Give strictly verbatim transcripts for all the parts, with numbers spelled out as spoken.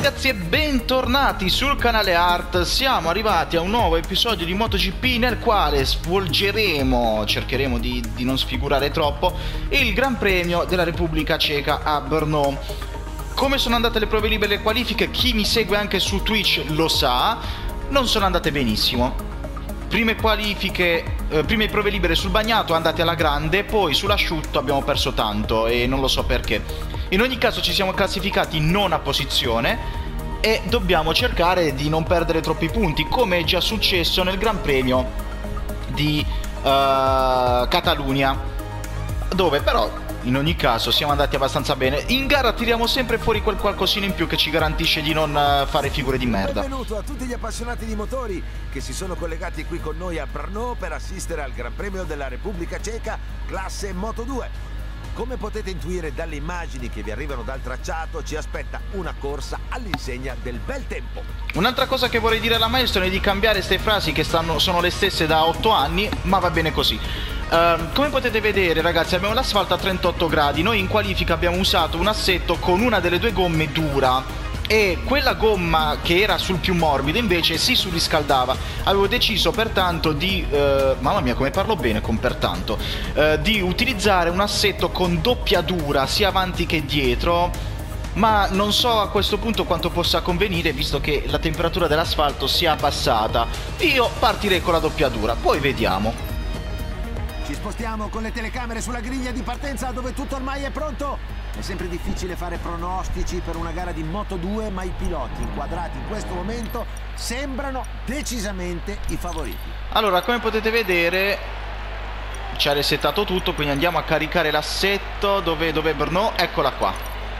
ragazzi e bentornati sul canale Art. Siamo arrivati a un nuovo episodio di MotoGP nel quale svolgeremo, cercheremo di, di non sfigurare troppo, il Gran Premio della Repubblica Ceca a Brno. Come sono andate le prove libere e le qualifiche, chi mi segue anche su Twitch lo sa, non sono andate benissimo. Prime qualifiche, eh, prime prove libere sul bagnato andate alla grande, poi sull'asciutto abbiamo perso tanto e non lo so perché. In ogni caso ci siamo classificati in nona posizione e dobbiamo cercare di non perdere troppi punti, come è già successo nel Gran Premio di uh, Catalunya, dove però in ogni caso siamo andati abbastanza bene. In gara tiriamo sempre fuori quel qualcosina in più che ci garantisce di non uh, fare figure di merda. Benvenuto a tutti gli appassionati di motori che si sono collegati qui con noi a Brno per assistere al Gran Premio della Repubblica Ceca classe Moto due. Come potete intuire dalle immagini che vi arrivano dal tracciato, ci aspetta una corsa all'insegna del bel tempo. Un'altra cosa che vorrei dire alla Milestone è di cambiare queste frasi che stanno, sono le stesse da otto anni, ma va bene così. Uh, come potete vedere ragazzi, abbiamo l'asfalto a trentotto gradi, noi in qualifica abbiamo usato un assetto con una delle due gomme dura e quella gomma che era sul più morbido invece si surriscaldava. Avevo deciso pertanto di uh, mamma mia come parlo bene con pertanto uh, di utilizzare un assetto con doppia dura sia avanti che dietro, ma non so a questo punto quanto possa convenire visto che la temperatura dell'asfalto si è abbassata. Io partirei con la doppia dura, poi vediamo. Ci spostiamo con le telecamere sulla griglia di partenza dove tutto ormai è pronto. È sempre difficile fare pronostici per una gara di Moto due, ma i piloti inquadrati in questo momento sembrano decisamente i favoriti. Allora, come potete vedere ci ha resettato tutto, quindi andiamo a caricare l'assetto. Dove è Brno? Eccola qua.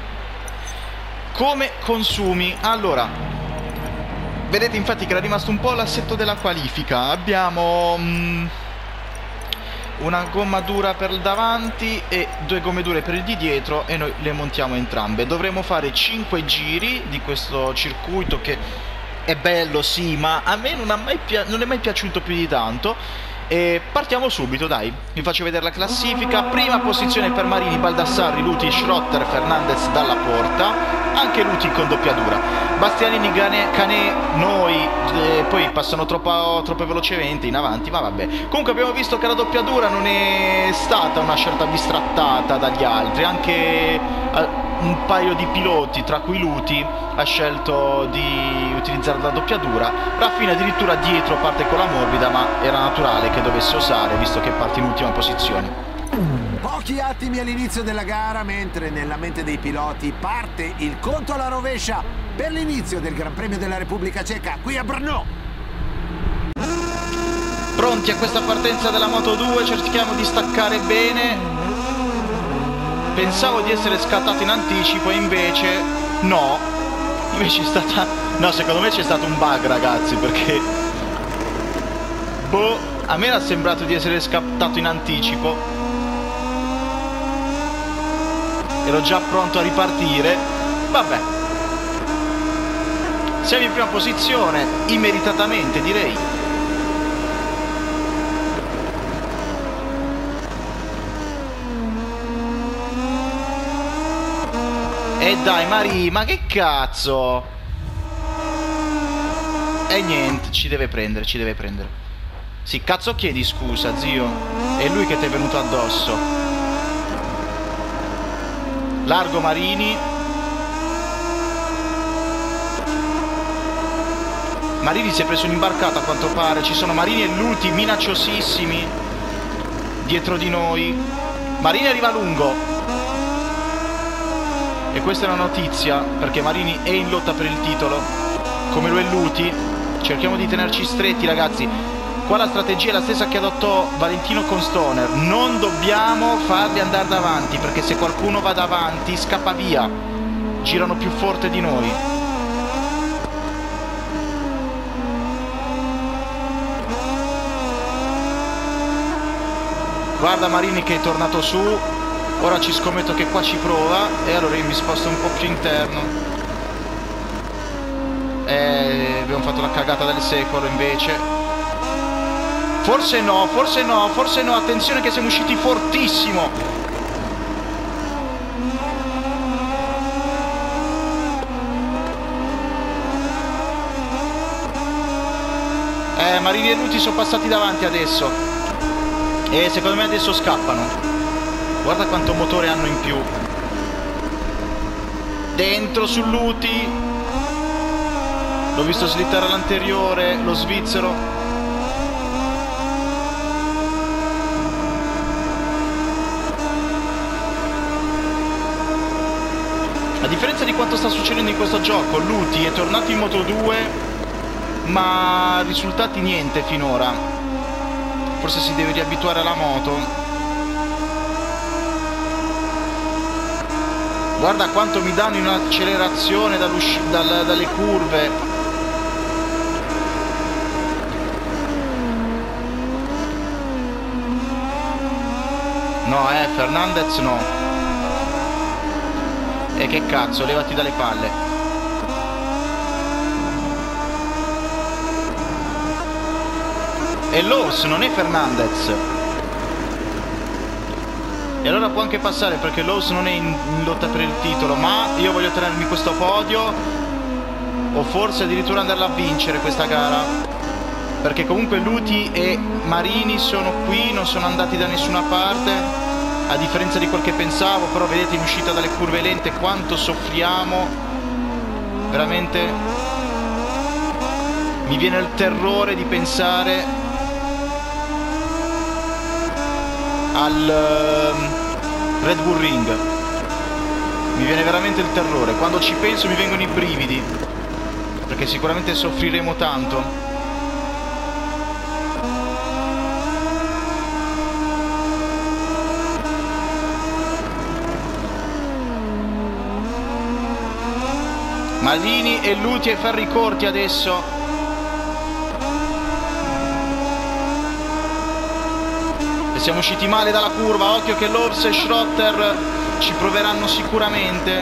Come consumi? Allora, vedete infatti che era rimasto un po' l'assetto della qualifica. Abbiamo... Mm, una gomma dura per il davanti e due gomme dure per il di dietro e noi le montiamo entrambe. Dovremo fare cinque giri di questo circuito che è bello sì, ma a me non, ha mai non è mai piaciuto più di tanto. E partiamo subito, dai, vi faccio vedere la classifica. Prima posizione per Marini, Baldassarri, Luti, Schrotter, Fernandez dalla porta, anche Luti con doppia dura, Bastianini, Canè, noi eh, poi passano troppo, troppo velocemente in avanti, ma vabbè. Comunque abbiamo visto che la doppia dura non è stata una scelta bistrattata dagli altri, anche eh, un paio di piloti, tra cui Luti, ha scelto di utilizzare la doppia dura. Raffina addirittura dietro parte con la morbida, ma era naturale che dovesse osare visto che parte in ultima posizione. Pochi attimi all'inizio della gara, mentre nella mente dei piloti parte il conto alla rovescia per l'inizio del Gran Premio della Repubblica Ceca qui a Brno. Pronti a questa partenza della Moto due, cerchiamo di staccare bene. Pensavo di essere scattato in anticipo e invece no. Invece è stata... no, secondo me c'è stato un bug ragazzi, perché boh, a me era sembrato di essere scattato in anticipo. Ero già pronto a ripartire. Vabbè, siamo in prima posizione, immeritatamente direi. E dai Mari, ma che cazzo? E niente, ci deve prendere, ci deve prendere. Sì, cazzo chiedi scusa, zio? È lui che ti è venuto addosso. Largo Marini. Marini si è preso un'imbarcata a quanto pare. Ci sono Marini e Luti minacciosissimi dietro di noi. Marini arriva lungo. E questa è una notizia, perché Marini è in lotta per il titolo, come lo è Luti. Cerchiamo di tenerci stretti ragazzi. Qua la strategia è la stessa che adottò Valentino con Stoner. Non dobbiamo farli andare davanti, perché se qualcuno va davanti scappa via. Girano più forte di noi. Guarda Marini che è tornato su. Ora ci scommetto che qua ci prova. E allora io mi sposto un po' più interno. E abbiamo fatto la cagata del secolo invece. Forse no, forse no, forse no. Attenzione che siamo usciti fortissimo. Eh, Marini e Luti sono passati davanti adesso. E secondo me adesso scappano. Guarda quanto motore hanno in più. Dentro su Luti. L'ho visto slittare all'anteriore, lo svizzero. A differenza di quanto sta succedendo in questo gioco, Luti è tornato in Moto due, ma risultati niente finora. Forse si deve riabituare alla moto. Guarda quanto mi danno in un'accelerazione dal, dalle curve. No, eh, Fernandez no. E che cazzo, levati dalle palle. E Lowe's, non è Fernandez. E allora può anche passare, perché Lowe's non è in, in lotta per il titolo. Ma io voglio tenermi questo podio, o forse addirittura andarla a vincere questa gara, perché comunque Luti e Marini sono qui, non sono andati da nessuna parte, a differenza di quel che pensavo. Però vedete in uscita dalle curve lente quanto soffriamo. Veramente mi viene il terrore di pensare al uh, Red Bull Ring. Mi viene veramente il terrore. Quando ci penso mi vengono i brividi, perché sicuramente soffriremo tanto. Marini e Luti ai ferri corti adesso. E siamo usciti male dalla curva. Occhio che Lowe's e Schrotter ci proveranno sicuramente.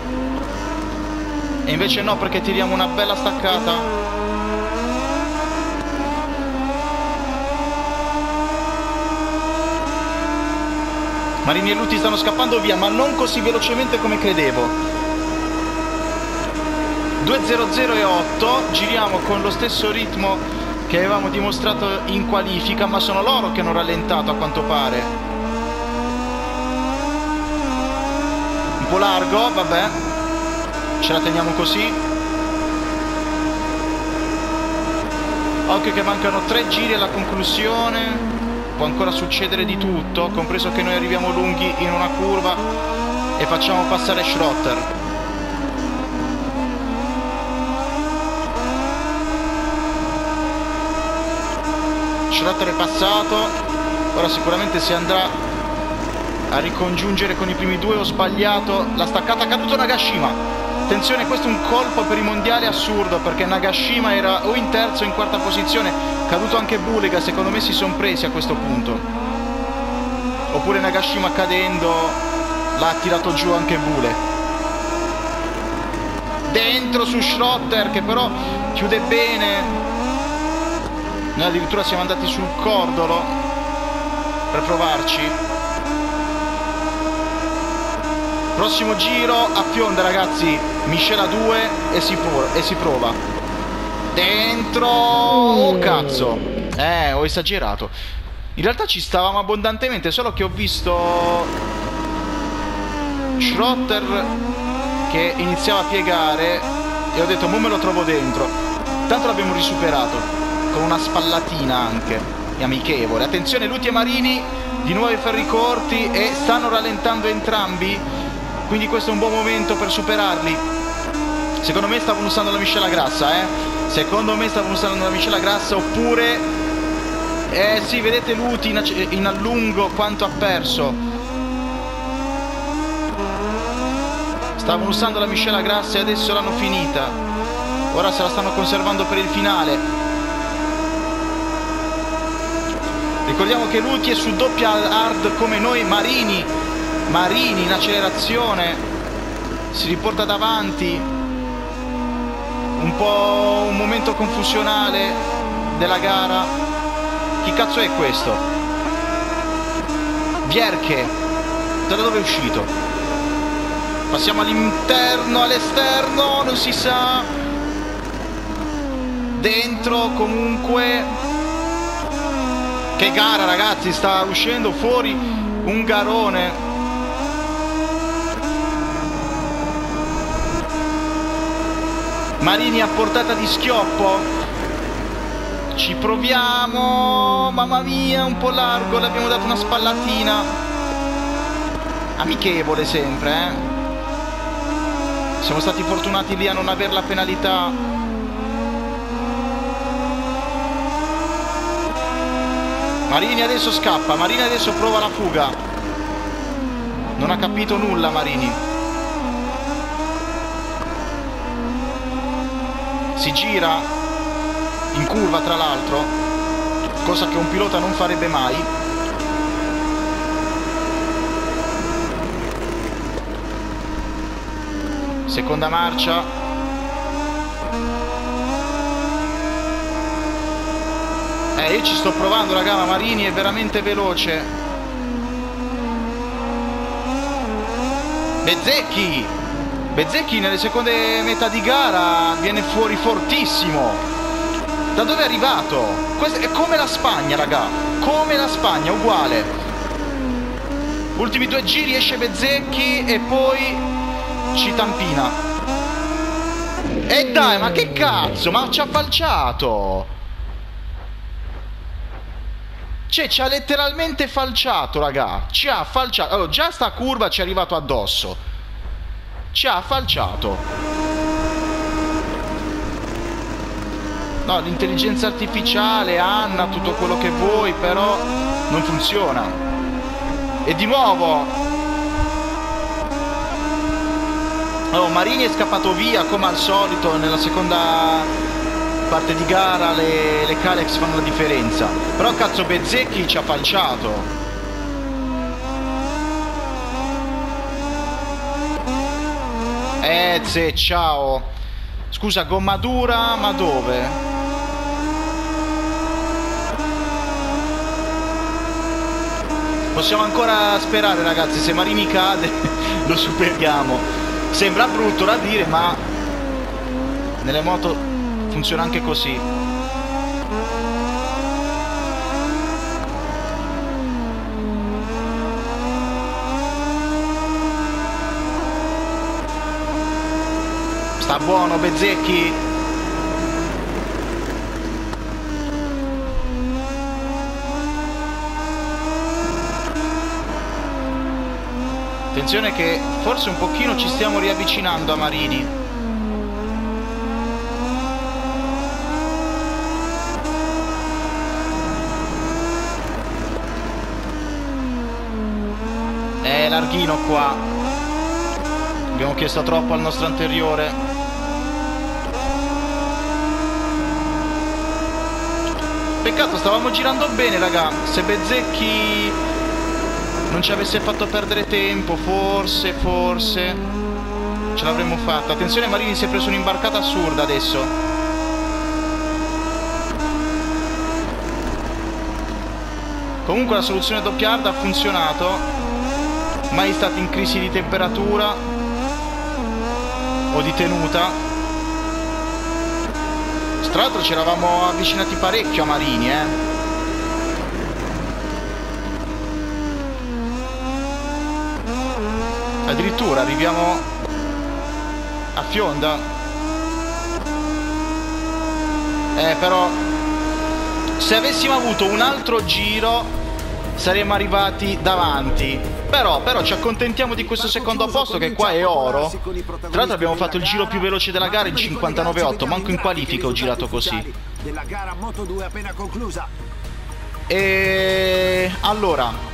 E invece no, perché tiriamo una bella staccata. Marini e Luti stanno scappando via, ma non così velocemente come credevo. due zero zero e otto, giriamo con lo stesso ritmo che avevamo dimostrato in qualifica, ma sono loro che hanno rallentato a quanto pare. Un po' largo, vabbè, ce la teniamo così. Occhio che mancano tre giri alla conclusione, può ancora succedere di tutto, compreso che noi arriviamo lunghi in una curva e facciamo passare Schrotter. Schrotter è passato, ora sicuramente si andrà a ricongiungere con i primi due. Ho sbagliato la staccata, caduto Nagashima. Attenzione, questo è un colpo per i mondiali assurdo, perché Nagashima era o in terza o in quarta posizione. Caduto anche Bulega, secondo me si sono presi a questo punto. Oppure Nagashima cadendo l'ha tirato giù anche Bule. Dentro su Schrotter, che però chiude bene. Noi addirittura siamo andati sul cordolo per provarci. Prossimo giro a fionda, ragazzi. Miscela due e si, e si prova. Dentro. Oh cazzo. Eh, ho esagerato. In realtà ci stavamo abbondantemente, solo che ho visto Schrotter che iniziava a piegare e ho detto mo me lo trovo dentro. Tanto l'abbiamo risuperato con una spallatina anche amichevole. Attenzione, Luti e Marini di nuovo ai ferri corti e stanno rallentando entrambi, quindi questo è un buon momento per superarli. Secondo me stavano usando la miscela grassa, eh secondo me stavano usando la miscela grassa, oppure eh sì, vedete Luti in, in allungo quanto ha perso. Stavano usando la miscela grassa e adesso l'hanno finita, ora se la stanno conservando per il finale. Ricordiamo che Luti è su doppia hard come noi. Marini Marini in accelerazione si riporta davanti. Un po' un momento confusionale della gara. Chi cazzo è questo? Bjerke. Da dove è uscito? Passiamo all'interno, all'esterno, non si sa. dentro comunque. Che gara, ragazzi, sta uscendo fuori un garone. Marini a portata di schioppo. Ci proviamo. Mamma mia, un po' largo, le abbiamo dato una spallatina. Amichevole sempre, eh. Siamo stati fortunati lì a non aver la penalità. Marini adesso scappa, Marini adesso prova la fuga. Non ha capito nulla Marini. Si gira in curva tra l'altro, cosa che un pilota non farebbe mai. Seconda marcia. Eh, io ci sto provando, raga, ma Marini è veramente veloce. Bezzecchi! Bezzecchi nelle seconde metà di gara viene fuori fortissimo. Da dove è arrivato? Questo è come la Spagna, raga. Come la Spagna, uguale. Ultimi due giri esce Bezzecchi e poi ci tampina. E dai, ma che cazzo? Ma ci ha falciato. Cioè, ci ha letteralmente falciato, raga. Ci ha falciato. Allora, già sta curva ci è arrivato addosso. Ci ha falciato. No, l'intelligenza artificiale, Anna, tutto quello che vuoi, però non funziona. E di nuovo oh, Marini è scappato via come al solito. Nella seconda parte di gara le, le Kalex fanno la differenza. Però cazzo, Bezzecchi ci ha falciato. Ezze, ciao. Scusa, gomma dura, ma dove? Possiamo ancora sperare, ragazzi. Se Marini cade lo superiamo. Sembra brutto da dire, ma nelle moto funziona anche così. Sta buono Bezzecchi. Attenzione che forse un pochino ci stiamo riavvicinando a Marini. È larghino qua. Abbiamo chiesto troppo al nostro anteriore. Peccato, stavamo girando bene, raga. Se Bezzecchi non ci avesse fatto perdere tempo, forse, forse ce l'avremmo fatta. Attenzione, Marini si è preso un'imbarcata assurda adesso. Comunque la soluzione doppiarda ha funzionato. Mai stati in crisi di temperatura o di tenuta. Tra l'altro ci eravamo avvicinati parecchio a Marini, eh. Addirittura arriviamo a Fionda. Eh, però se avessimo avuto un altro giro saremmo arrivati davanti. Però, però ci accontentiamo di questo secondo posto, che qua è oro. Tra l'altro abbiamo fatto il giro più veloce della gara, il cinquantanove otto. Manco in qualifica ho girato così. E allora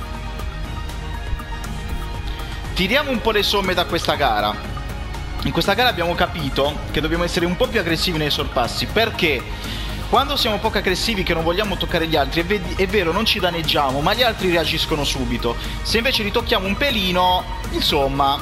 tiriamo un po' le somme da questa gara. In questa gara abbiamo capito che dobbiamo essere un po' più aggressivi nei sorpassi, perché quando siamo poco aggressivi, che non vogliamo toccare gli altri, è, è vero, non ci danneggiamo, ma gli altri reagiscono subito. Se invece li tocchiamo un pelino, insomma,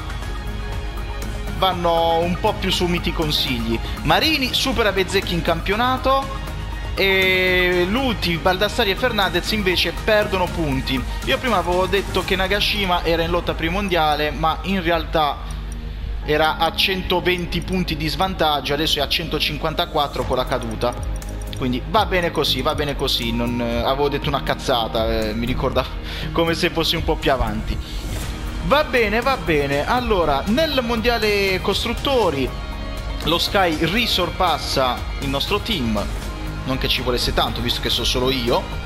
vanno un po' più su miti consigli. Marini supera Bezzecchi in campionato e Luti, Baldassari e Fernandez invece perdono punti. Io prima avevo detto che Nagashima era in lotta per il mondiale, ma in realtà era a centoventi punti di svantaggio, adesso è a centocinquantaquattro con la caduta. Quindi va bene così, va bene così, non eh, avevo detto una cazzata, eh, mi ricorda come se fossi un po' più avanti. Va bene, va bene. Allora, nel mondiale costruttori lo Sky risorpassa il nostro team, non che ci volesse tanto visto che sono solo io.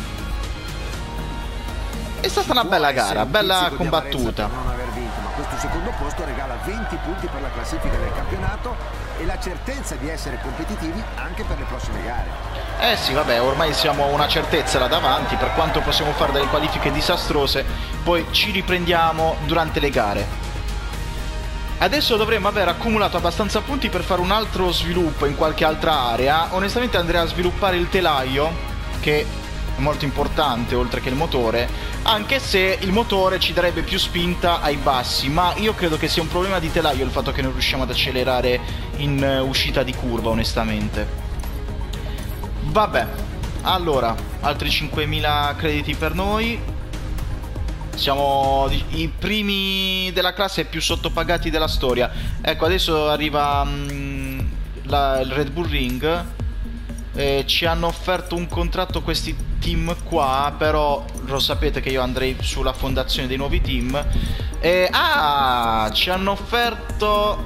È stata una bella gara, bella combattuta. Non aver vinto, ma questo secondo posto regala venti punti per la classifica del campionato e la certezza di essere competitivi anche per le prossime gare. Eh sì, vabbè, ormai siamo una certezza là davanti, per quanto possiamo fare delle qualifiche disastrose, poi ci riprendiamo durante le gare. Adesso dovremmo aver accumulato abbastanza punti per fare un altro sviluppo in qualche altra area. Onestamente andrei a sviluppare il telaio, che è molto importante oltre che il motore, anche se il motore ci darebbe più spinta ai bassi, ma io credo che sia un problema di telaio il fatto che non riusciamo ad accelerare in uscita di curva, onestamente. Vabbè, allora, altri cinquemila crediti per noi. Siamo i primi della classe più sottopagati della storia. Ecco, adesso arriva um, la, il Red Bull Ring. Eh, ci hanno offerto un contratto questi team qua, però lo sapete che io andrei sulla fondazione dei nuovi team. E, ah, ci hanno offerto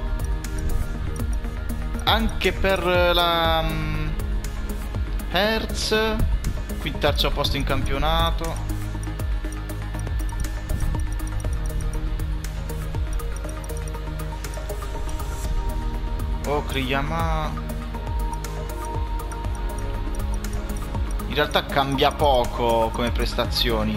anche per la um, Hertz, qui terzo posto in campionato. Okri Yamaha. In realtà cambia poco come prestazioni.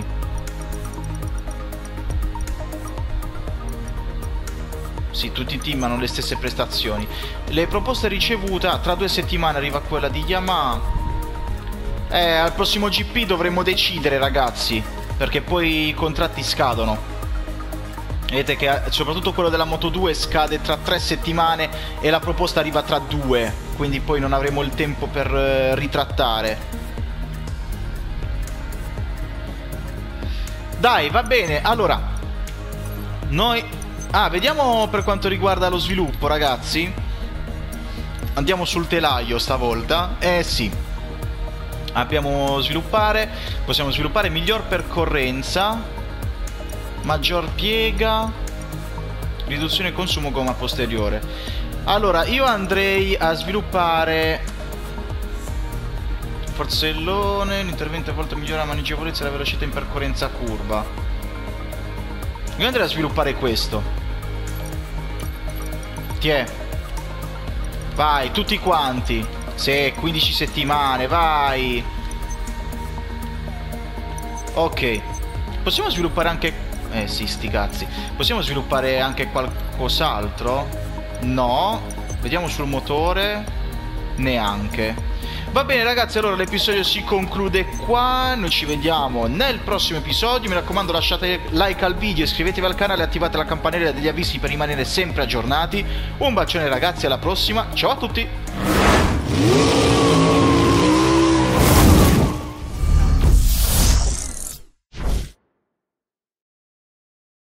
Sì, tutti i team hanno le stesse prestazioni. Le proposte ricevute, ah, tra due settimane arriva quella di Yamaha. Eh, al prossimo G P dovremmo decidere, ragazzi, perché poi i contratti scadono. Vedete che soprattutto quello della Moto due scade tra tre settimane e la proposta arriva tra due, quindi poi non avremo il tempo per eh, ritrattare. Dai, va bene, allora noi... Ah, vediamo per quanto riguarda lo sviluppo, ragazzi. Andiamo sul telaio stavolta. Eh sì, abbiamo sviluppare. Possiamo sviluppare miglior percorrenza, maggior piega, riduzione consumo gomma posteriore. Allora, io andrei a sviluppare Forzellone, l'intervento a volte migliora la maneggevolezza e la velocità in percorrenza curva. Io andrei a sviluppare questo. Tiè. Vai, tutti quanti. Sì, quindici settimane, vai. Ok. Possiamo sviluppare anche... Eh sì, sti cazzi. Possiamo sviluppare anche qualcos'altro? No. Vediamo sul motore. Neanche. Va bene ragazzi, allora l'episodio si conclude qua. Noi ci vediamo nel prossimo episodio. Mi raccomando, lasciate like al video, iscrivetevi al canale e attivate la campanella degli avvisi per rimanere sempre aggiornati. Un bacione ragazzi, alla prossima. Ciao a tutti.